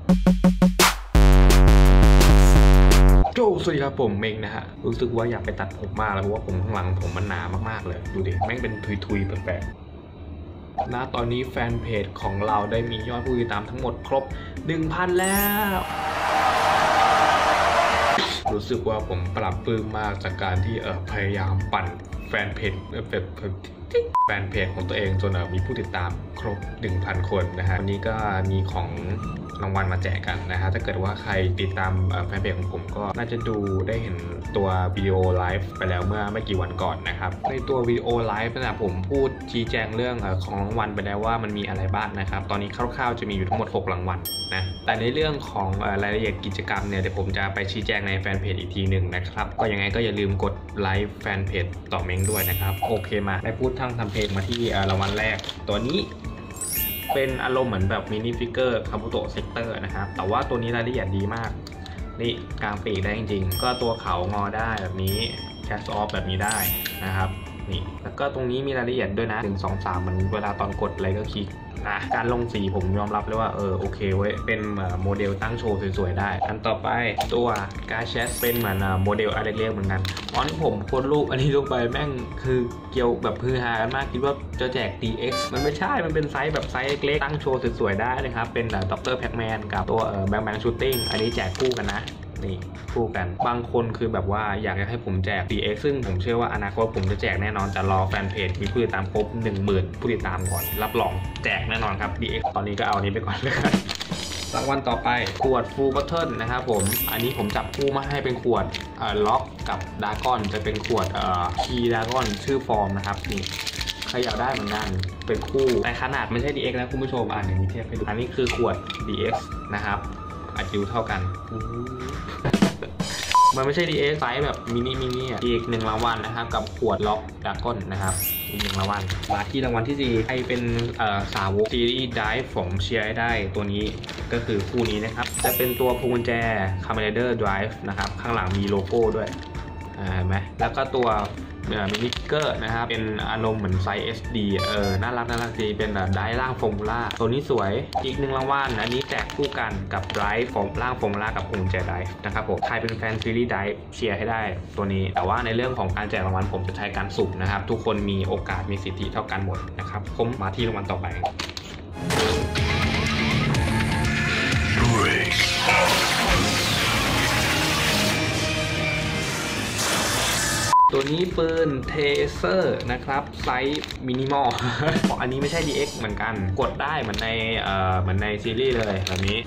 สวัสดีครับผมเมงนะฮะรู้สึกว่าอยากไปตัดผมมากแล้วเพราะว่าผมข้างหลังผมมันหนามากๆเลยดูดิแม่งเป็นทุยๆแปลกๆณตอนนี้แฟนเพจของเราได้มียอดผู้ติดตามทั้งหมดครบ 1,000 แล้วรู้สึกว่าผมปรับปลื้มมากจากการที่พยายามปั่นแฟนเพจของตัวเองจนมีผู้ติดตามครบ 1,000 คนนะฮะวันนี้ก็มีของรางวัลมาแจกกันนะฮะถ้าเกิดว่าใครติดตามแฟนเพจของผมก็น่าจะดูได้เห็นตัววิดีโอไลฟ์ไปแล้วเมื่อไม่กี่วันก่อนนะครับในตัววิดีโอไลฟ์นะผมพูดชี้แจงเรื่องของรางวัลไปแล้วว่ามันมีอะไรบ้างนะครับตอนนี้คร่าวๆจะมีอยู่ทั้งหมด6รางวัลนะแต่ในเรื่องของรายละเอียดกิจกรรมเนี่ยเดี๋ยวผมจะไปชี้แจงในแฟนเพจอีกทีหนึ่งนะครับก็ยังไงก็อย่าลืมกดไลฟ์แฟนเพจต่อเม้งด้วยนะครับโอเคมาได้พูดทั้งทำเพลงมาที่รางวัลแรกตัวนี้เป็นอารมณ์เหมือนแบบมินิฟิกเกอร์คาบุโตะเซกเตอร์นะครับแต่ว่าตัวนี้รายละเอียดดีมากนี่กลางปีกได้จริงๆก็ตัวเขางอได้แบบนี้แคสออฟแบบนี้ได้นะครับนี่แล้วก็ตรงนี้มีรายละเอียดด้วยนะ1 2 3มันเวลาตอนกดอะไรก็คลิกนะการลงสีผมยอมรับเลยว่าโอเคเว้ยเป็นโมเดลตั้งโชว์สวยๆได้อันต่อไปตัวการ์ดแชทเป็นเหมือนโมเดลอะไรเรียกเหมือนกันตอนที่ผมโพสรูปอันนี้ลงไปแม่งคือเกี่ยวแบบฮือฮากันมากคิดว่าจะแจก DX มันไม่ใช่มันเป็นไซส์แบบไซส์เล็กๆตั้งโชว์สวยๆได้นะครับเป็นด็อกเตอร์แพ็กแมนกับตัวแบงชูตติ้งอันนี้แจกคู่กันนะนี่คู่กันบางคนคือแบบว่าอยากให้ผมแจก DX ซึ่งผมเชื่อว่าอนาคตผมจะแจกแน่นอนจะรอแฟนเพจมีผู้ติดตามครบ 10,000 ผู้ติดตามก่อนรับรองแจกแน่นอนครับ DX ตอนนี้ก็เอานี้ไปก่อนเลยครับรางวัลต่อไปขวด Full Bottle นะครับผมอันนี้ผมจับคู่มาให้เป็นขวดล็อกกับดากอนจะเป็นขวดคีดากอนชื่อฟอร์มนะครับนี่ใครอยากได้เหมือนกันเป็นคู่แต่ขนาดไม่ใช่ DX นะคุณผู้ชมอย่างนี้เทียบให้ดูอันนี้คือขวด DX นะครับอายุเท่ากันมันไม่ใช่ DX ไซส์แบบมินิอีก1รางวัลนะครับกับขวดล็อกดากอนนะครับอีก1รางวัลมาที่รางวัลที่4ใครเป็นสาวกซีรีส์ไดฟ์ผมเชียร์ได้ตัวนี้ก็คือคู่นี้นะครับจะเป็นตัวพวงกุญแจ Commander Drive นะครับข้างหลังมีโลโก้ด้วยเห็นไหมแล้วก็ตัวมินิเกอร์นะครับเป็นอารมณ์เหมือนไซส์ SD น่ารักดีเป็นไดร่างฟอร์มูล่าตัวนี้สวยอีก1รางวัลอันนี้แจกคู่กันกับไดฟ์ร่างฟอร์มูล่ากับพวงกุญแจไดฟ์นะครับผมใครเป็นแฟนซีรีส์ไดฟ์เชียร์ให้ได้ตัวนี้แต่ว่าในเรื่องของการแจกรางวัลผมจะใช้การสุ่มนะครับทุกคนมีโอกาสมีสิทธิเท่ากันหมดนะครับผมมาที่รางวัลต่อไปตัวนี้ปืนเทเซอร์นะครับไซส์มินิมอล อันนี้ไม่ใช่ DX เหมือนกันกดได้เหมือนในซีรีส์เลยแบบนี้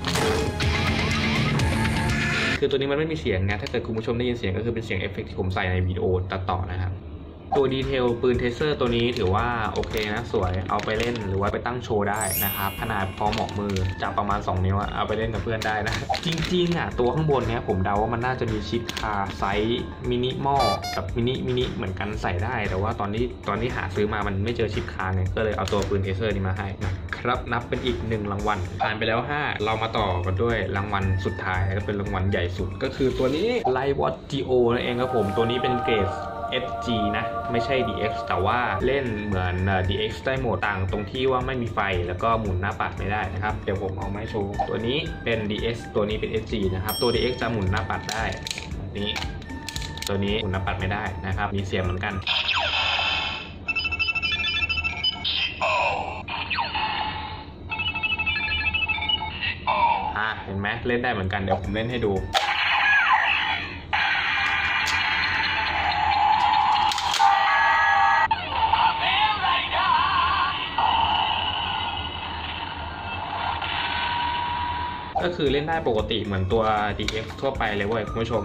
คือตัวนี้มันไม่มีเสียงนะถ้าเกิดคุณผู้ชมได้ยินเสียงก็คือเป็นเสียงเอฟเฟกต์ที่ผมใส่ในวิดีโอตัดต่อนะครับตัวดีเทลปืนเทเซอร์ตัวนี้ถือว่าโอเคนะสวยเอาไปเล่นหรือว่าไปตั้งโชว์ได้นะครับขนาดพอเหมาะมือจับประมาณ2 นิ้วเอาไปเล่นกับเพื่อนได้นะจริงๆตัวข้างบนเนี้ยผมเดาว่ามันน่าจะมีชิปคาไซส์มินิมอลกับมินิเหมือนกันใส่ได้แต่ว่าตอนนี้หาซื้อมามันไม่เจอชิปคาไงก็เลยเอาตัวปืนเทเซอร์นี้มาให้นะครับนับเป็นอีก1รางวัลผ่านไปแล้ว5เรามาต่อกันด้วยรางวัลสุดท้ายก็เป็นรางวัลใหญ่สุดก็คือตัวนี้ Lightwatch GO นั่นเองครับผมตัวนี้เป็นเกรดSG นะไม่ใช่ DX แต่ว่าเล่นเหมือน DX ได้โหมดต่างตรงที่ว่าไม่มีไฟแล้วก็หมุนหน้าปัดไม่ได้นะครับเดี๋ยวผมเอามาโชว์ตัวนี้เป็น DX ตัวนี้เป็น SG นะครับตัว DX จะหมุนหน้าปัดได้นี้ตัวนี้หมุนหน้าปัดไม่ได้นะครับมีเสียงเหมือนกันเห็นไหมเล่นได้เหมือนกันเดี๋ยวผมเล่นให้ดูก็คือเล่นได้ปกติเหมือนตัว DX ทั่วไปเลยเว้ยคุณผู้ชม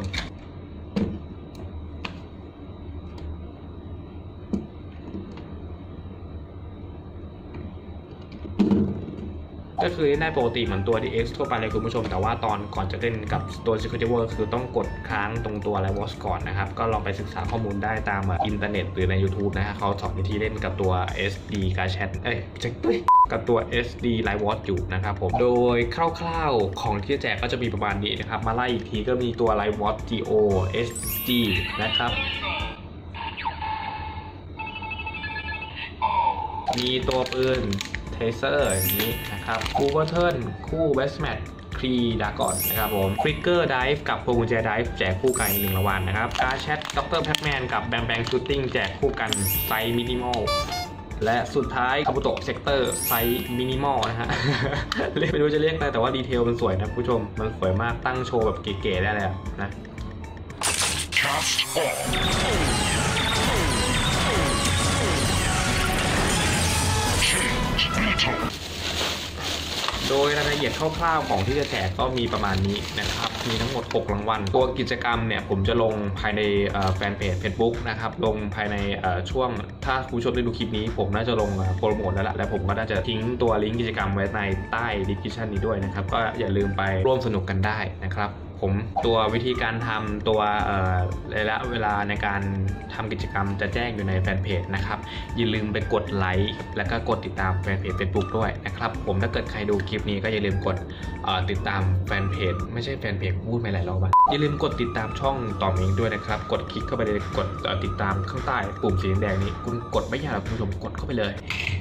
ก็คือเล่นได้ปกติเหมือนตัว DX ทั่วไปเลยคุณผู้ชมแต่ว่าก่อนจะเล่นกับตัว Security World คือต้องกดค้างตรงตัว Lightwatch ก่อนนะครับก็ลองไปศึกษาข้อมูลได้ตามอินเทอร์เน็ตหรือใน YouTube นะฮะเขาสอนวิธีเล่นกับตัว SD Card Chat กับตัว SD Lightwatch อยู่นะครับผมโดยคร่าวๆของที่แจกก็จะมีประมาณนี้นะครับมาไล่อีกทีก็มีตัว Lightwatch GO SG นะครับมีตัวปืนเทเซอร์อย่างนี้นะครับคู่บัตเทิลคู่เวสแมทคพีดากอนนะครับผมฟลิกเกอร์ไดฟ์กับพวงกุญแจไดฟ์แจกคู่กันอีก1 รางวัลนะครับการแชทด็อกเตอร์แพทแมนกับแบงแบงชูตติ้งแจกคู่กันไซส์มินิมอลและสุดท้ายคาบุโตะเซกเตอร์ไซส์มินิมอลนะฮะ เรียกไม่รู้จะเรียกอะไรแต่ว่าดีเทลมันสวยนะผู้ชมมันสวยมากตั้งโชว์แบบเก๋ๆได้เลยนะโดยรายละเอียดคร่าวๆของที่จะแจกก็มีประมาณนี้นะครับมีทั้งหมด6 รางวัลตัวกิจกรรมเนี่ยผมจะลงภายในแฟนเพจ Facebook นะครับลงภายในช่วงถ้าผู้ชมได้ดูคลิปนี้ผมน่าจะลงโปรโมทแล้วล่ะและผมก็น่าจะทิ้งตัวลิงก์กิจกรรมไว้ในใต้ description นี้ด้วยนะครับก็อย่าลืมไปร่วมสนุกกันได้นะครับผมตัววิธีการทำตัวระยะเวลาในการทำกิจกรรมจะแจ้งอยู่ในแฟนเพจนะครับอย่าลืมไปกดไลค์แล้วก็กดติดตามแฟนเพจ Facebook ด้วยนะครับผมถ้าเกิดใครดูคลิปนี้ก็อย่าลืมกดติดตามแฟนเพจไม่ใช่แฟนเพจพูดไม่หลายรอบอ่ะอย่าลืมกดติดตามช่องต่อเองด้วยนะครับกดคลิกเข้าไปเลยกดติดตามข้างใต้ปุ่มสีแดงนี้คุณกดไม่ยากหรอกคุณผู้ชมกดเข้าไปเลย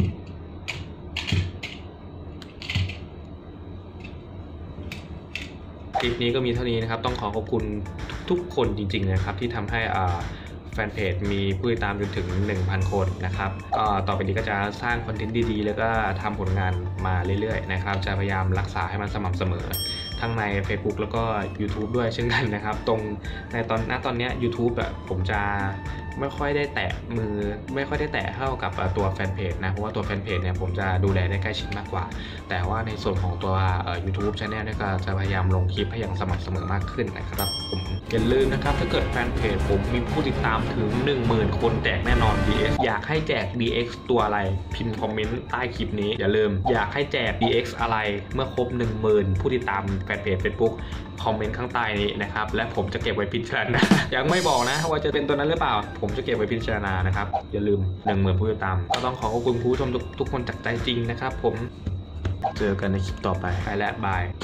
คลิปนี้ก็มีเท่านี้นะครับต้องขอบคุณทุกคนจริงๆนะครับที่ทำให้แฟนเพจมีผู้ติดตามจนถึง 1,000 คนนะครับก็ต่อไปนี้ก็จะสร้างคอนเทนต์ดีๆแล้วก็ทำผลงานมาเรื่อยๆนะครับจะพยายามรักษาให้มันสม่ำเสมอทั้งใน Facebook แล้วก็ YouTube ด้วยเช่นกันนะครับตรงในตอนนี้ YouTube ผมจะไม่ค่อยได้แตะมือไม่ค่อยได้แตะเท่ากับตัวแฟนเพจนะเพราะว่าตัวแฟนเพจเนี่ยผมจะดูแลได้ใกล้ชิดมากกว่าแต่ว่าในส่วนของตัวYouTube Channel เนี่ยก็จะพยายามลงคลิปให้อย่างสม่ำเสมอมากขึ้นนะครับผมอย่าลืมนะครับถ้าเกิดแฟนเพจผมมีผู้ติดตามถึง 10,000 คนแจกแน่นอน DX อยากให้แจก DX ตัวอะไรพิมพ์คอมเมนต์ใต้คลิปนี้อย่าลืมอยากให้แจก DX อะไรเมื่อครบ 10,000 ผู้ติดตามแฟนเพจ Facebook คอมเมนต์ข้างใต้นี้นะครับและผมจะเก็บไว้พิจารณา ยังไม่บอกนะว่าจะเป็นตัวนั้นหรือเปล่าผมจะเก็บไว้พิจารณานะครับอย่าลืม 10,000 ผู้ติดตามก็ต้องขอบคุณผู้ชมทุกคนจากใจจริงนะครับผมเจอกันในคลิปต่อไปและบาย